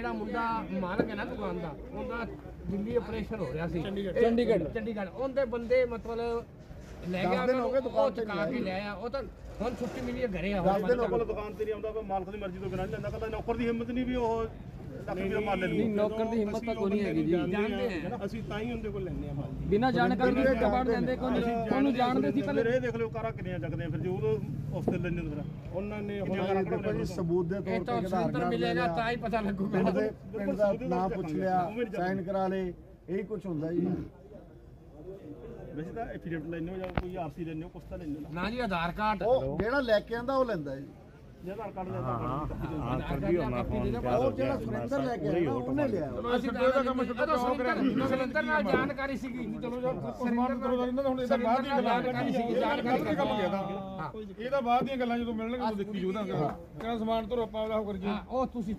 ਜਿਹੜਾ ਮੁੰਡਾ ਮਾਲਕ ਹੈ ਨਾ ਦੁਕਾਨ ਦਾ, ਉਹਦਾ ਦਿੱਲੀ ਆਪਰੇਸ਼ਨ ਹੋ ਰਿਹਾ ਸੀ ਚੰਡੀਗੜ੍ਹ ਉਹਦੇ ਬੰਦੇ ਮਤਲਬ ਲੈ ਗਿਆ ਉਹ ਚੁਕਾ ਕੇ ਲੈ ਆ। ਉਹ ਤਾਂ ਹੁਣ ਛੁੱਟੀ ਮਿਲੀ ਹੈ ਘਰੇ ਆ। ਕੋਲ ਦੁਕਾਨ ਤੇ ਨਹੀਂ ਆਉਂਦਾ, ਕੋਈ ਮਾਲਕ ਦੀ ਮਰਜ਼ੀ ਤੋਂ ਬਿਨਾਂ ਨਹੀਂ ਲੈਂਦਾ। ਕੱਲਾ ਨੌਕਰ ਦੀ ਹਿੰਮਤ ਨਹੀਂ ਵੀ ਉਹ ਲੱਖ ਰੁਪਏ ਮਾਲ ਲੈ ਲੂ। ਨੌਕਰ ਦੀ ਹਿੰਮਤ ਤਾਂ ਕੋਈ ਨਹੀਂ ਹੈਗੀ ਜੀ, ਜਾਣਦੇ ਆ ਅਸੀਂ ਤਾਂ ਹੀ ਉਹਦੇ ਕੋਲ ਲੈਂਦੇ ਆ ਮਾਲ ਬਿਨਾਂ ਜਾਣਕਾਰੀ ਦੇ ਕਬਾੜ ਲੈਂਦੇ। ਉਹਨੂੰ ਜਾਣਦੇ ਸੀ ਪਹਿਲੇ। ਇਹ ਦੇਖ ਲਿਓ ਕਾਰਾਂ ਕਿੰਨੀਆਂ ਚੱਕਦੇ ਆ, ਫਿਰ ਜੋ ਉਸ ਤੇ ਲੈਂਦੇ ਫਿਰ ਉਹਨਾਂ ਨੇ ਹੁਣ ਸਬੂਤ ਦੇ ਤੌਰ ਤੇ ਆਧਾਰ ਮਿਲੇਗਾ ਤਾਂ ਹੀ ਪਤਾ ਲੱਗੂਗਾ। ਪਿੰਡ ਦਾ ਨਾਂ ਪੁੱਛ ਲਿਆ, ਸਾਈਨ ਕਰਾ ਲੇ, ਇਹੀ ਕੁਝ ਹੁੰਦਾ ਜੀ। ਵੈਸੇ ਤਾਂ ਐਫੀਡੇਵਿਟ ਲੈਣੇ ਹੋ ਜਾਂ ਕੋਈ ਆਰਸੀ ਲੈਣੇ ਹੋ, ਕੁਛ ਤਾਂ ਲੈਣੇ ਨਾ ਜੀ ਆਧਾਰ ਕਾਰਡ ਉਹ ਜਿਹੜਾ ਲੈ ਕੇ ਆਂਦਾ ਉਹ ਲੈਂਦਾ ਜੀ। ਆਧਾਰ ਕਾਰਡ ਦਾ ਉਹ ਜਿਹੜਾ ਸੁਰਿੰਦਰ ਲੈ ਕੇ ਆਇਆ ਉਹਨੇ ਲਿਆ। ਅਸੀਂ ਤਾਂ ਕੰਮ ਸੁਰਿੰਦਰ ਨਾਲ ਜਾਣਕਾਰੀ ਸੀਗੀ। ਚਲੋ ਸਨਮਾਨ ਕਰੋ ਦਾ ਇਹਨਾਂ ਦਾ। ਹੁਣ ਇਹਦਾ ਬਾਅਦ ਦੀਆਂ ਗੱਲਾਂ ਜਾਣਕਾਰੀ ਕੰਮ ਗਿਆ ਤਾਂ ਇਹ ਤਾਂ ਬਾਅਦ ਦੀਆਂ ਗੱਲਾਂ ਜਦੋਂ ਮਿਲਣਗੇ ਉਦੋਂ ਦੇਖੀ ਜੂਦਾ ਕਿਹੜਾ ਸਮਾਨ ਤੋਂ ਆਪਾਂ ਉਹ ਕਰੀਏ। ਉਹ ਤੁਸੀਂ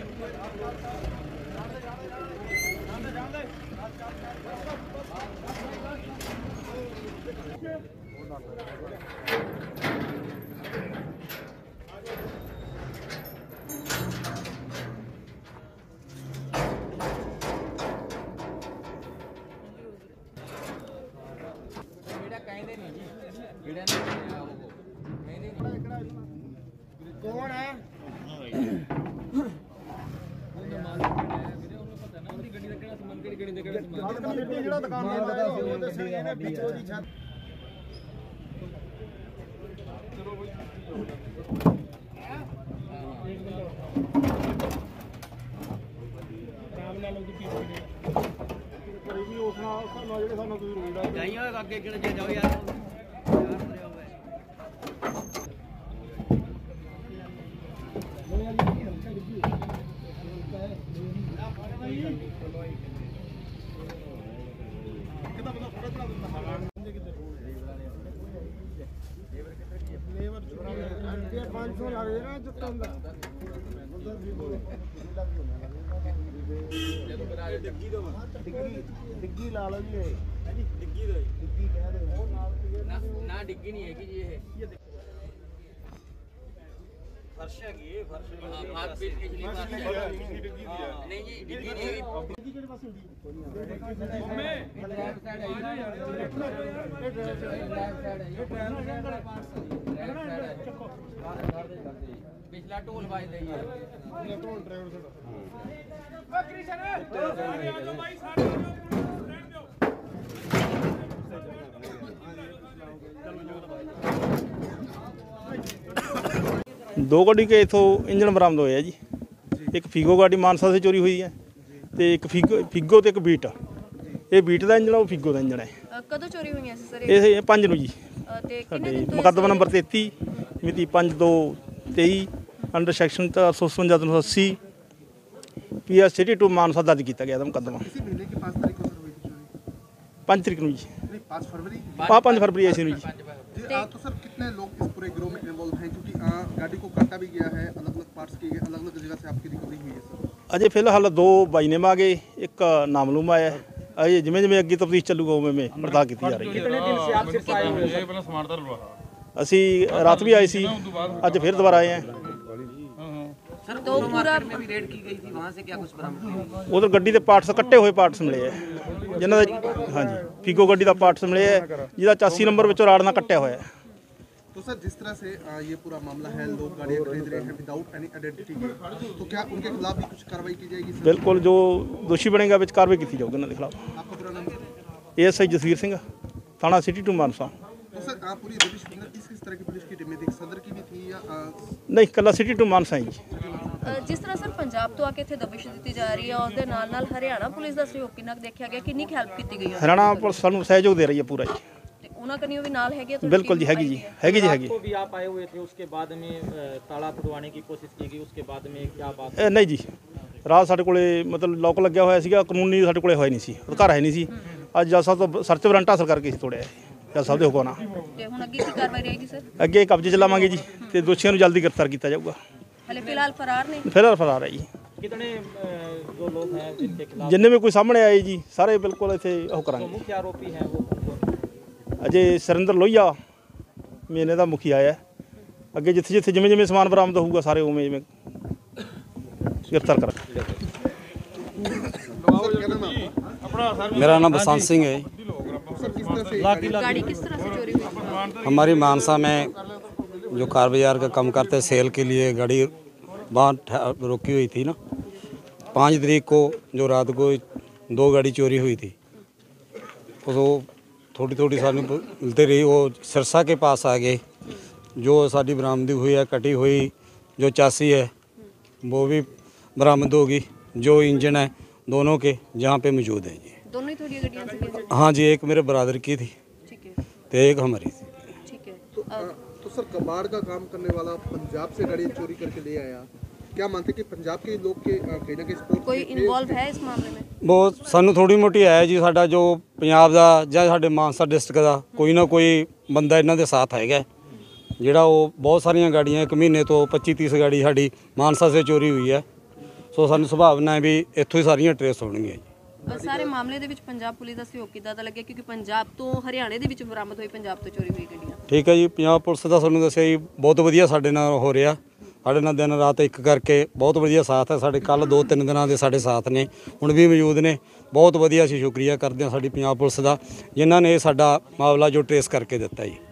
ਕਹਿੰਦੇ ਨਹੀਂ ਜੀ, ਜਿਹੜਾ ਕੌਣ ਹੈ ਜਿਹੜਾ ਦੁਕਾਨਦਾਰ ਦਾ ਉਹ ਦੱਸਣਗੇ ਇਹਨੇ ਵਿੱਚ ਉਹਦੀ ਛੱਤ। ਜਾਈਓ ਅੱਗੇ ਕਿਹੜੇ ਜਾਓ ਯਾਰ। ਡਿੱਗੀ ਲਾ ਲਓ ਜੀ। ਡਿੱਗੀ ਦੇ ਡਿੱਗੀ ਕਹਿ ਰਹੇ ਨਾ ਡਿੱਗੀ ਨਹੀਂ ਹੈਗੀ ਜੀ ਇਹ ਫਰਸ਼ ਹੈਗੀ ਇਹ ਫਰਸ਼ ਪਿਛਲੀ ਨਹੀਂ ਜੀ ਡਿੱਗੀ ਨਹੀਂ ਹੈਗੀ। ਕਿਹੜੇ ਪਾਸੇ ਹੁੰਦੀ ਪਿਛਲਾ ਢੋਲ ਵੱਜਦਾ ਹੀ ਹੈ। ਢੋਲ ਡਰਾਈਵਰ ਸਾਡਾ दो गाड़ी के इथों इंजन बरामद होया जी। एक फीगो गाड़ी मानसा से चोरी हुई है तो एक फीगो तो एक बीट। ये बीट का इंजन है, वो फीगो का इंजन है। कदों चोरी हुई सर? ये 5 नूं जी। मुकदमा नंबर 33 मिति 5/2/23 under section 457/380 PS city two Mansa दर्ज किया गया था मुकदमा। 5 तरीक नूं जी। 5 फरवरी ऐसे नूं जी। तो सर कितने लोग इस पूरे गिरोह में इन्वॉल्व हैं, क्योंकि गाड़ी को काटा भी गया है, अलग अलग पार्ट्स किए गए, अलग अलग जगह से आपकी रिकवरी हुई है सर? अजय फिलहाल 2 बाईनेम आ गए, एक नामलूम आया है। अजय जिमें जिमें अगे तफ्तीश चलूगा उमें में पड़ताल की जा रही है। असी रात भी आए सी, अज फिर दोबारा आए हैं। तो पूरा में भी रेड की गई थी, वहां से क्या कुछ बरामद हुआ? उधर गड्डी के पार्ट्स कट्टे हुए पार्ट्स मिले है जिन्हों हाँ जी फीगो गड्डी का पार्ट्स मिले है जिसका 84 नंबर विचों राड़ना कट्टिया हुआ है। तो सर जिस तरह से ये पूरा मामला है, लोग गाड़ियाँ खरीद रहे हैं विदाउट एनी आइडेंटिटी के, तो क्या उनके खिलाफ भी कुछ कार्रवाई की जाएगी सर? बिल्कुल, जो दोषी बनेगा विच कार्रवाई की जाएगी उनके खिलाफ। आपका पूरा नाम? ASI जसवीर सिंह, थाना सिटी टू मानसा। तो सर पूरी रविश किस तरह की पुलिस की टीमें थी? सदर की भी थी या नहीं, कला सिटी टू मानसा है जी। जिस तरह सर पंजाब तो आके इत्थे दबिश दी जा रही है और दे नाल नाल हरियाणा पुलिस दा सहयोग किन्ना देखा गया, किन्नी हेल्प की गई है? हरियाणा पुलिस सानू सहयोग दे रही है पूरा जी। उन्हां कनियो भी नाल हैगी? बिल्कुल जी, हैगी जी, हैगी जी, हैगी। भी आप आए हुए थे, उसके बाद में ताला तुड़वाने की कोशिश की गई, उसके बाद में क्या बात? नहीं जी, रात साडे कोले मतलब लॉक लग्या होया सीगा, कानूनी साडे कोले होया नहीं सी, घर है नहीं सी। अज जज साहब तो सर्च वारंट हासिल करके तोड़िया जज साहब दे हुक्म नाल। ते हुण अगे की कार्रवाई रहेगी सर? अगे कब्जे च लावांगे जी ते दोषियों नूं जल्दी गिरफ्तार किया जाऊगा। हले फिलहाल फरार ने? फिलहाल फरार है जी। कितने जो लोग हैं जिनके खिलाफ? जिन्ने भी कोई सामने आए जी सारे बिल्कुल इत्थे ओह करांगे। मुख्य आरोपी हैं वो? अजय सुरिंदर लोहिया मेने दा मुखी आया है। अगे जिथे जिथे जिमें जिमें समान बरामद होगा सारे उमें गिरफ्तार करेंगे। सर क्या नाम है आपका? मेरा नाम बसंत सिंह है। सर किस तरह से गाड़ी किस तरह से चोरी हुई? हमारी मानसा में जो कार बाजार का काम करते हैं, सेल के लिए गाड़ी वहाँ रोकी हुई थी ना। 5 तारीख को जो रात को 2 गाड़ी चोरी हुई थी, वो थोड़ी थोड़ी सारी मिलती रही। वो सिरसा के पास आ गए, जो साड़ी बरामदी हुई है कटी हुई जो चासी है वो भी बरामद होगी। जो इंजन है दोनों के जहाँ पे मौजूद है जी। दोनों ही थोड़ी गड्डियां थी? हाँ जी, एक मेरे ब्रदर की थी ठीक है, तो एक हमारी थी। ठीक है। तो सर कबाड़ का काम करने वाला पंजाब से गाड़ी चोरी करके ले आया, क्या मानते कि पंजाब के लोग के कहीं ना कहीं सपोर्ट कोई इन्वॉल्व है इस मामले में? ਬਹੁਤ ਸਾਨੂੰ ਥੋੜੀ ਮੋਟੀ ਹੈ ਜੀ। ਸਾਡਾ ਜੋ ਪੰਜਾਬ ਦਾ ਜਾਂ ਸਾਡੇ ਮਾਨਸਾ ਡਿਸਟ੍ਰਿਕਟ ਦਾ ਕੋਈ ਨਾ ਕੋਈ ਬੰਦਾ ਇਹਨਾਂ ਦੇ ਸਾਥ ਹੈਗਾ, ਜਿਹੜਾ ਉਹ ਬਹੁਤ ਸਾਰੀਆਂ ਗਾੜੀਆਂ 1 ਮਹੀਨੇ ਤੋਂ 25-30 ਗਾੜੀ ਸਾਡੀ ਮਾਨਸਾ ਸੇ ਚੋਰੀ ਹੋਈ ਹੈ। ਸੋ ਸਾਨੂੰ ਸੁਭਾਵਨਾ ਹੈ ਵੀ ਇੱਥੋਂ ਹੀ ਸਾਰੀਆਂ ਟਰੇਸ ਹੋਣਗੀਆਂ ਜੀ। ਸਾਰੇ ਮਾਮਲੇ ਦੇ ਵਿੱਚ ਪੰਜਾਬ ਪੁਲਿਸ ਦਾ ਸਹਿਯੋਗ ਕਿੱਦਾਂ ਦਾ ਲੱਗਿਆ, ਕਿਉਂਕਿ ਪੰਜਾਬ ਤੋਂ ਹਰਿਆਣੇ ਦੇ ਵਿੱਚ ਬਰਾਮਦ ਹੋਈ ਪੰਜਾਬ ਤੋਂ ਚੋਰੀ ਹੋਈ ਗੱਡੀਆਂ? ਠੀਕ ਹੈ ਜੀ, ਪੰਜਾਬ ਪੁਲਿਸ ਦਾ ਤੁਹਾਨੂੰ ਦੱਸਿਆ ਜੀ ਬਹੁਤ ਵਧੀਆ ਸਾਡੇ ਨਾਲ ਹੋ ਰਿਹਾ। ਸਾਡੇ ਨਾਲ ਦਿਨ ਰਾਤ ਇੱਕ ਕਰਕੇ ਬਹੁਤ ਵਧੀਆ ਸਾਥ ਹੈ। ਸਾਡੇ ਕੱਲ 2-3 ਦਿਨਾਂ ਦੇ ਸਾਡੇ ਸਾਥ ਨੇ, ਹੁਣ ਵੀ ਮੌਜੂਦ ਨੇ। ਬਹੁਤ ਵਧੀਆ ਅਸੀਂ ਸ਼ੁਕਰੀਆ ਕਰਦੇ ਹਾਂ ਸਾਡੀ ਪੰਜਾਬ ਪੁਲਿਸ ਦਾ, ਜਿਨ੍ਹਾਂ ਨੇ ਇਹ ਸਾਡਾ ਮਾਮਲਾ ਜੋ ਟਰੇਸ ਕਰਕੇ ਦਿੱਤਾ ਜੀ।